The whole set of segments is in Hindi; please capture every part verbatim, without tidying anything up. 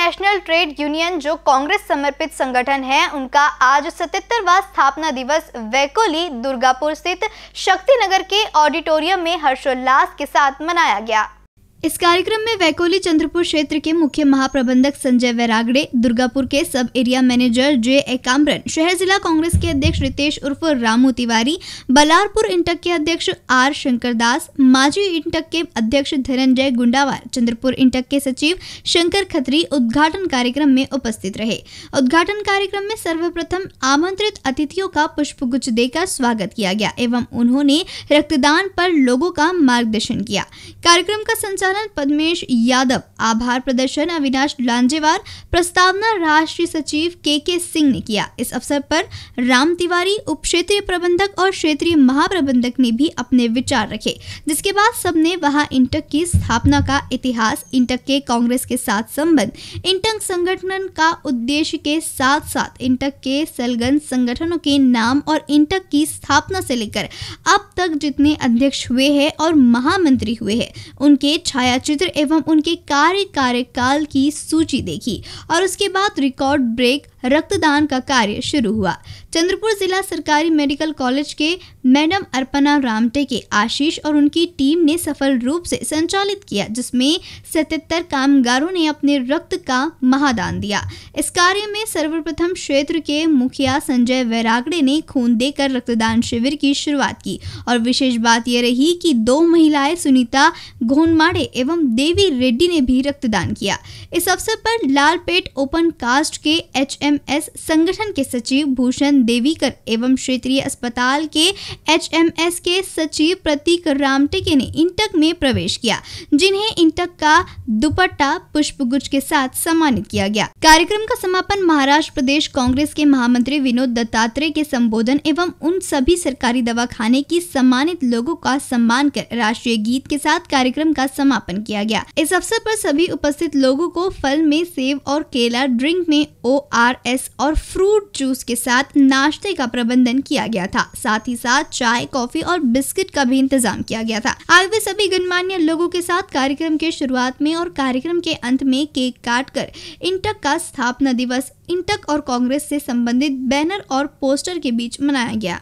नेशनल ट्रेड यूनियन जो कांग्रेस समर्पित संगठन है, उनका आज सतहत्तरवां स्थापना दिवस वैकोली दुर्गापुर स्थित शक्तिनगर के ऑडिटोरियम में हर्षोल्लास के साथ मनाया गया। इस कार्यक्रम में वैकोली चंद्रपुर क्षेत्र के मुख्य महाप्रबंधक संजय वैरागड़े, दुर्गापुर के सब एरिया मैनेजर जे एकाम्रन, शहर जिला कांग्रेस के अध्यक्ष रितेश उर्फ रामू तिवारी, बलारपुर इंटक के अध्यक्ष आर शंकर दास, माजी इंटक के अध्यक्ष धनंजय गुंडावार, चंद्रपुर इंटक के सचिव शंकर खत्री उद्घाटन कार्यक्रम में उपस्थित रहे। उद्घाटन कार्यक्रम में सर्वप्रथम आमंत्रित अतिथियों का पुष्पगुच्छ देकर स्वागत किया गया एवं उन्होंने रक्तदान पर लोगों का मार्गदर्शन किया। कार्यक्रम का संचालन पद्मेश यादव, आभार प्रदर्शन अविनाश लांजेवार, प्रस्तावना राष्ट्रीय सचिव के के सिंह ने किया। इस अवसर पर राम तिवारी, उप क्षेत्रीय प्रबंधक और क्षेत्रीय महाप्रबंधक ने भी अपने विचार रखे, जिसके बाद सबने वहां इंटक की स्थापना का इतिहास, इंटक के कांग्रेस के साथ संबंध, इंटक संगठन का उद्देश्य के साथ साथ इंटक के संलग्न संगठनों के नाम और इंटक की स्थापना से लेकर अब तक जितने अध्यक्ष हुए हैं और महामंत्री हुए हैं उनके छायाचित्र एवं उनके कार्य कार्यकाल की सूची देखी और उसके बाद रिकॉर्ड ब्रेक रक्तदान का कार्य शुरू हुआ। चंद्रपुर जिला सरकारी मेडिकल कॉलेज के मैडम अर्पणा रामटे के आशीष और उनकी टीम ने सफल रूप से संचालित किया, जिसमें सतहत्तर कामगारों ने अपने रक्त का महादान दिया। इस कार्य में सर्वप्रथम क्षेत्र के मुखिया संजय वैरागड़े ने खून देकर रक्तदान शिविर की शुरुआत की और विशेष बात यह रही कि दो महिलाएं सुनीता घोनमाड़े एवं देवी रेड्डी ने भी रक्तदान किया। इस अवसर पर लालपेट ओपन कास्ट के एच एम एस संगठन के सचिव भूषण देवीकर एवं क्षेत्रीय अस्पताल के एच एम एस के सचिव प्रतीक रामटेके ने इंटक में प्रवेश किया, जिन्हें इंटक का दुपट्टा पुष्पगुच्छ के साथ सम्मानित किया गया। कार्यक्रम का समापन महाराष्ट्र प्रदेश कांग्रेस के महामंत्री विनोद दत्तात्रेय के संबोधन एवं उन सभी सरकारी दवाखाने की सम्मानित लोगों का सम्मान कर राष्ट्रीय गीत के साथ कार्यक्रम का समापन किया गया। इस अवसर पर सभी उपस्थित लोगों को फल में सेब और केला, ड्रिंक में ओ आर एस और फ्रूट जूस के साथ नाश्ते का प्रबंधन किया गया था। साथ ही साथ चाय, कॉफी और बिस्किट का भी इंतजाम किया गया था। आए हुए सभी गणमान्य लोगों के साथ कार्यक्रम के शुरुआत में और कार्यक्रम के अंत में केक काटकर इंटक का स्थापना दिवस इंटक और कांग्रेस से संबंधित बैनर और पोस्टर के बीच मनाया गया।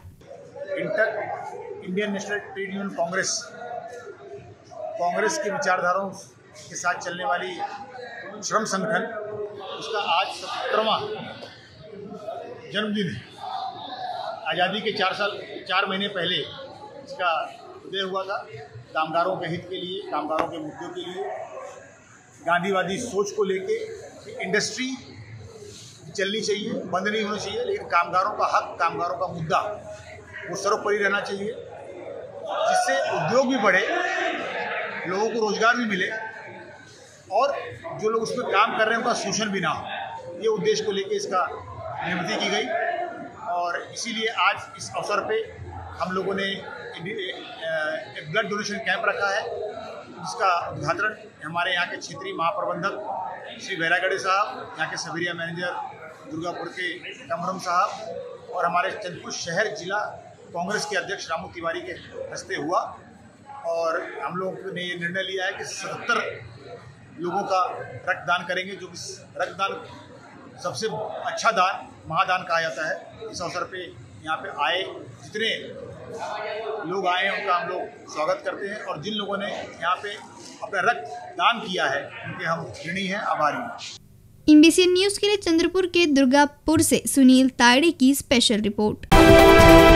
INTUC Indian national trade union Congress Congress के विचारधाराओं के साथ चलने वाली श्रम संगठन, उसका आज सत्तरवां जन्मदिन है। आज़ादी के चार साल चार महीने पहले इसका उदय हुआ था। कामगारों के हित के लिए, कामगारों के मुद्दों के लिए, गांधीवादी सोच को लेके इंडस्ट्री चलनी चाहिए, बंद नहीं होनी चाहिए, लेकिन कामगारों का हक, कामगारों का मुद्दा वो सर्वोपरि रहना चाहिए, जिससे उद्योग भी बढ़े, लोगों को रोजगार भी मिले और जो लोग उसमें काम कर रहे हैं उनका शोषण भी ना हो। ये उद्देश्य को लेकर इसका नियुक्ति की गई और इसीलिए आज इस अवसर पे हम लोगों ने एक ब्लड डोनेशन कैंप रखा है, जिसका उद्घाटन हमारे यहाँ के क्षेत्रीय महाप्रबंधक श्री वैरागड़े साहब, यहाँ के सब एरिया मैनेजर दुर्गापुर के कमरम साहब और हमारे चंद्रपुर शहर जिला कांग्रेस के अध्यक्ष रामू तिवारी के हस्ते हुआ। और हम लोगों ने ये निर्णय लिया है कि सत्तर लोगों का रक्तदान करेंगे, जो कि रक्तदान सबसे अच्छा दान, महादान कहा जाता है। इस अवसर पे यहाँ पे आए जितने लोग आए हैं उनका हम लोग स्वागत करते हैं और जिन लोगों ने यहाँ पे अपना रक्तदान किया है उनके हम ऋणी हैं, आभारी हैं। एमबीसी न्यूज़ के लिए चंद्रपुर के दुर्गापुर से सुनील तायड़े की स्पेशल रिपोर्ट।